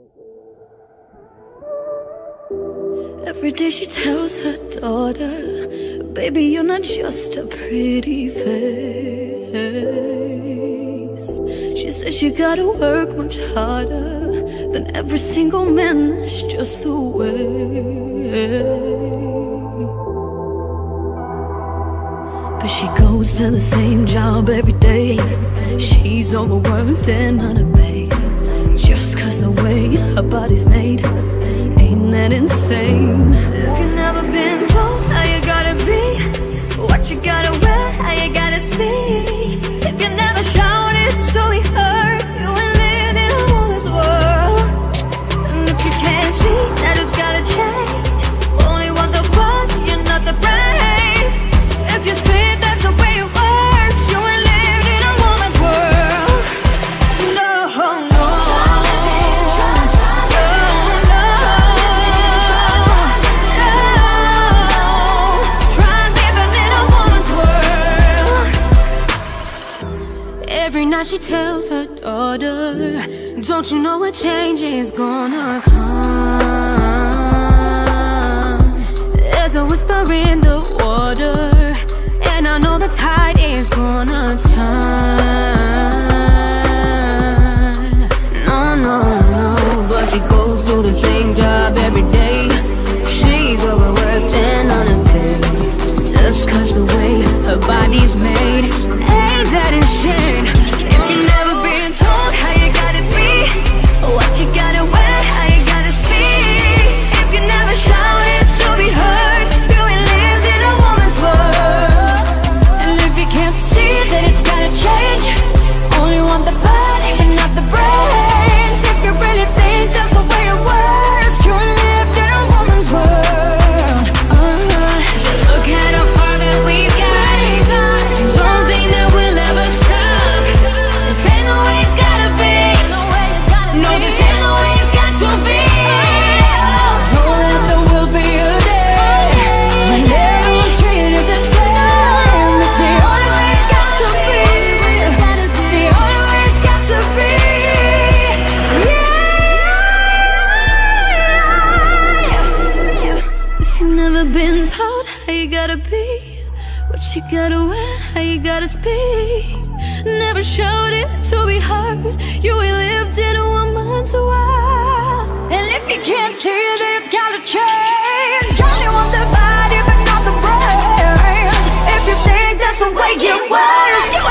Every day she tells her daughter, baby, you're not just a pretty face. She says you gotta work much harder than every single man, that's just the way. But she goes to the same job every day. She's overworked and underpaid, just cause the way her body's made. Ain't that insane? If you've never been told how you gotta be, what you gotta wear, how you gotta speak, if you never shouted to be heard, you ain't lived in a woman's world. And if you can't see that it's gotta change, only want the body and not the brains, if you think that's the way it works, you ain't lived in a woman's world. No, no. Every night she tells her daughter, don't you know a change is gonna come? There's a whisper in the water, and I know the tide is gonna turn. No, no, no, but she goes to the same job every day. She's overworked and underpaid, just cause the way her body's made. Ain't that insane? If you've never been told how you gotta be, what you gotta wear, how you gotta speak, if you never shouted to be heard, you ain't lived in a woman's world. And if you can't see that it's gotta change, only want the body but not the brains, if you really think that's the way it works, you ain't lived in a woman's world. Just look at how far that we've got. Don't think that we'll ever stop. This ain't the way it's gotta be. No, this ain't the way it's got to be. Know that there will be a day when everyone's treated the same. It's the only way it's got to be. It's the only way it's got to be. Yeah. If you've never been told how you gotta be, what you gotta wear, how you gotta speak, never shouted to be heard, you ain't lived in a woman's world. And if you can't see that it's gotta change, only want the body but not the brains, if you think that's the way it works,